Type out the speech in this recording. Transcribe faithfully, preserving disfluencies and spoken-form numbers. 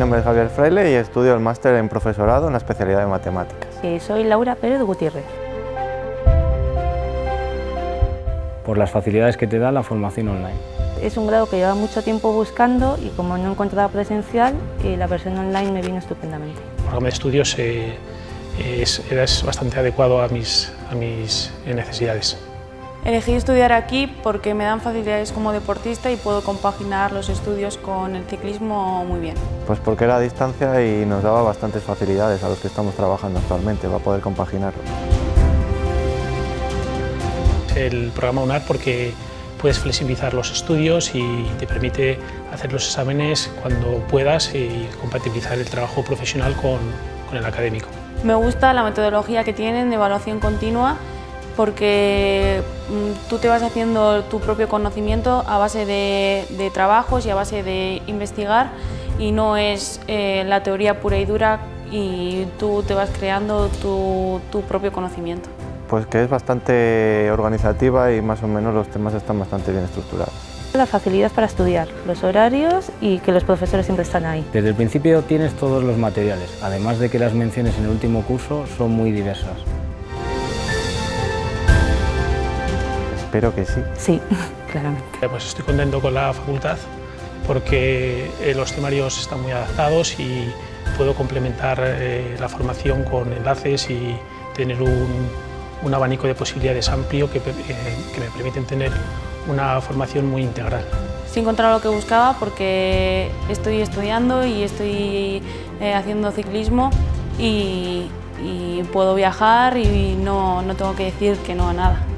nombre es Javier Fraile y estudio el máster en profesorado en la especialidad de matemáticas. Sí, soy Laura Pérez Gutiérrez. Por las facilidades que te da la formación online. Es un grado que llevaba mucho tiempo buscando y como no encontraba presencial, eh, la versión online me vino estupendamente. El programa de estudios eh, es, es bastante adecuado a mis, a mis necesidades. Elegí estudiar aquí porque me dan facilidades como deportista y puedo compaginar los estudios con el ciclismo muy bien. Pues porque era a distancia y nos daba bastantes facilidades a los que estamos trabajando actualmente para poder compaginarlo. El programa UNAR porque puedes flexibilizar los estudios y te permite hacer los exámenes cuando puedas y compatibilizar el trabajo profesional con, con el académico. Me gusta la metodología que tienen de evaluación continua porque tú te vas haciendo tu propio conocimiento a base de, de trabajos y a base de investigar y no es eh, la teoría pura y dura y tú te vas creando tu, tu propio conocimiento. Pues que es bastante organizativa y más o menos los temas están bastante bien estructurados. La facilidad para estudiar, los horarios y que los profesores siempre están ahí. Desde el principio tienes todos los materiales, además de que las menciones en el último curso son muy diversas. Espero que sí. Sí, claramente. Pues estoy contento con la facultad porque los temarios están muy adaptados y puedo complementar eh, la formación con enlaces y tener un, un abanico de posibilidades amplio que, eh, que me permiten tener una formación muy integral. Sí he encontrado lo que buscaba porque estoy estudiando y estoy eh, haciendo ciclismo y, y puedo viajar y no, no tengo que decir que no a nada.